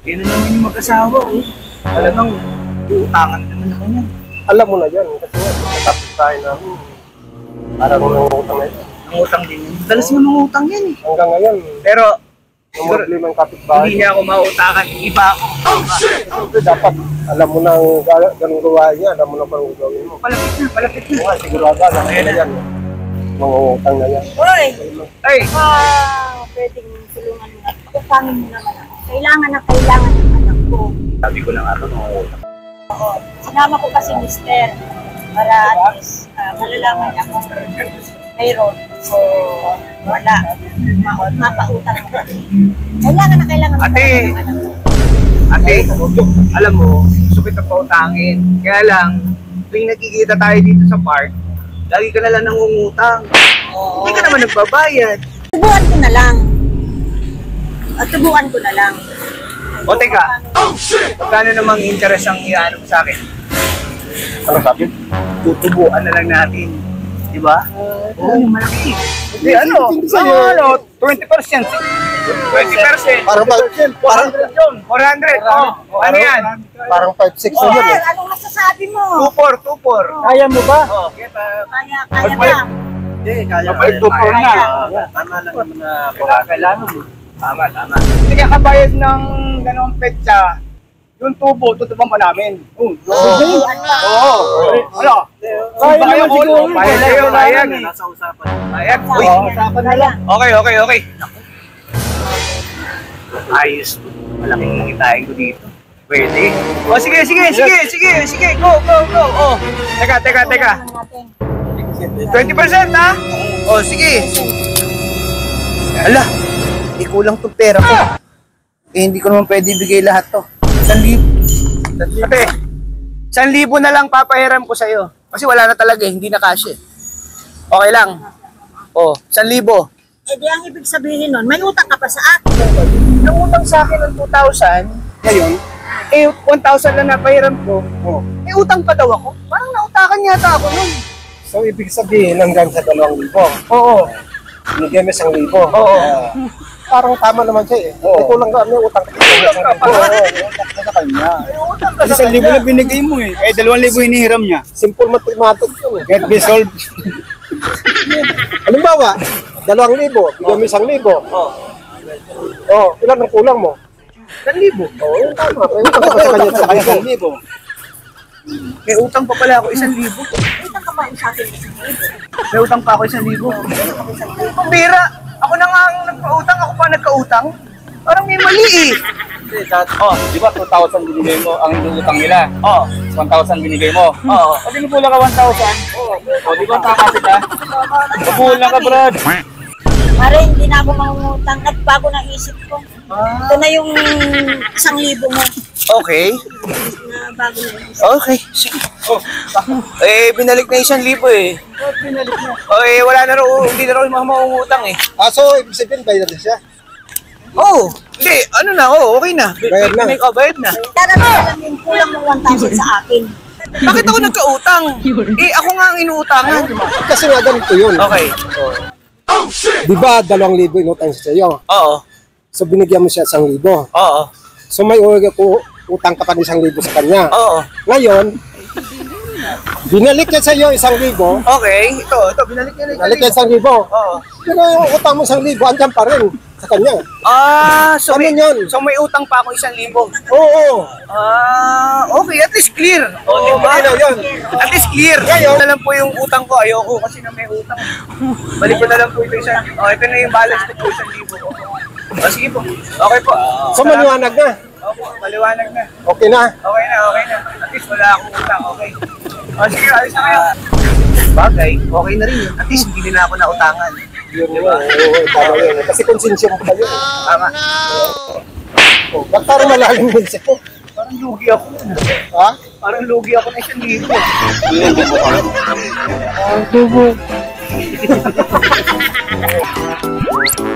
Yun na naman yung mag-asawa, oh. Talagang, utangan naman ako niyan. Alam mo na yan, kasi nga, matapos tayo namin. Parang nangungutang na ito. Nangutang din yun. Dalas mo nangutang yan eh. Hanggang ngayon, Pero, siguro, limang kapitbahay. hindi niya ako mautangan. Iba ako. Siyempre, dapat, alam mo nang ganung gawain niya, alam mo na parang gagawin mo. Palapit na, palapit na. Nga, sigurado, alam mo na yan. Mangungutang na yan. Hoy! Ay! Pwedeng tulungan mo at utangin mo naman ako. Kailangan ng anak ko. Sabi ko lang ako, nangutang. Oo. Sinama ko kasi mister para at least malalaman niya kung mayroon. So, wala. Mapautang mo kasi. Kailangan Ate! ng anak ko. Ate, alam mo, gusto kita pautangin. Kaya lang, tuwing nakikita tayo dito sa park, lagi ka na lang nangungutang. Hindi ka naman nagbabayad. Tubuan ko na lang. At tubuan ko na lang. O teka, magkano namang interest ang iano mo sa akin? Ano sabi? Tutubuan na lang natin. Di ba? Oo, malaki. Hindi, ano? 20%. 20%. Parang 400 yun. 400. Oh, ano yan? parang 5-6 na yun eh. Anong masasabi mo? 2-4, 2-4. Kaya mo ba? Oh, Kaya ba? Hindi, kaya. Mabait po po na. Tama lang naman na Kailangan mo. Tama, tama. Hindi ka kabayad ng ganong petsa. Yung tubo, tutubang pa namin. Oo. Ano? Kaya naman siguro. Bayad kayo, bayad. Nasa usapan. Bayad. Uy. Usapan na lang. Okay, okay, okay. Ayos. Malaking nangitain ko dito. Pwede. O, sige, sige, sige, sige, sige. Go, go, go. Oh. Teka, teka, teka. 20% ha? O, sige. Ala, hindi kulang tong pera ko. Eh, hindi ko naman pwede ibigay lahat to. 1,000. Ate, 1,000 na lang papahiram ko sa'yo. Kasi wala na talaga, hindi na cash eh. Okay lang. O, 1,000. Eh di ang ibig sabihin nun, may utang ka pa sa akin. Nangutang sa akin ng 2,000. Ngayon, eh, 1,000 lang napahiram ko. Oh. Eh, utang pa daw ako. Parang nautakan yata ako nun. So, ibig sabihin, hanggang sa 2,000. Oo. Binigyan mo 1,000. Oo. Parang tama naman siya eh. Oo. Ito lang kami, utang ka. Utang ka pa. Utang ka sa kanya. Utang ka Kasi sa 1,000 kanya. na binigay mo eh. Eh, 2,000 hinihiram niya. Simple mathematics yun eh. Get be solved. Halimbawa, 2,000, bigyan mo 1,000. Oo. Oh, ilan ang kulang mo? 1,000. Oo, yun tama. May utang ka sa kanya sa kanya. 1,000. May utang pa pala ako 1,000. Utang ka pa sa akin. May utang pa ako 1,000. Pambira! Ako na nga ang nagpautang, ako pa nagkautang. Parang may mali eh. Oh, di ba 2,000 binigay mo ang utang nila? Oo. 1,000 binigay mo. Oo. O, binipula ka 1,000. O, di ba tama sila? Pabula ka, brad. Para hindi na ako mangungutang at bago na isip ko. Ito na yung 1,000 mo Okay. na bago na isip. Okay. Sige. Eh, binalik na 1,000 eh. Eh, wala na raw, hindi na raw yung mga mangungutang eh. So, ibig sabihin, bayad na siya. Oh, hindi, ano na, okay na. Bayad na. May kabayad na. Tara na alam yung kulang ng 1,000 sa akin. Bakit ako nagkautang? Eh, ako nga ang inuutangan. Kasi nga ganito yun. Okay. Di ba, 2,000 inutang siya sa'yo? Oo. So, binigyan mo siya 1,000. Oo. So, may utang ka pa ng 1,000 sa kanya. Oo. Ngayon, binalik niya sa'yo 1,000. Okay, ito, binalik niya na Binalik niya 1,000. Oo. Pero yung utang mo 1,000, andyan pa rin sa kanya. So Ano may, yun? so may utang pa ako 1,000. Oo. Okay, at least clear. Oo, ano yun? At least clear. Ngayon, na lang po yung utang ko. Ayoko kasi na may utang. Balik ko na lang po ito isa. Oh, ito na yung balance ko po 1,000. Sige po. Okay po. So, maliwanag na. Opo, maliwanag na. Okay na. Okay na, okay na. At least wala akong utang, okay. Sige, alis na kayo. Bagay, okay na rin yun. At least hindi na ako nautangan. Yun, diba? Oo, tama yun. Kasi konsensya mo pa yun. Tama. Ba't parang malalim yun siya? Parang lugi ako. Ha? Parang lugi ako na 1,000. Ang tubo.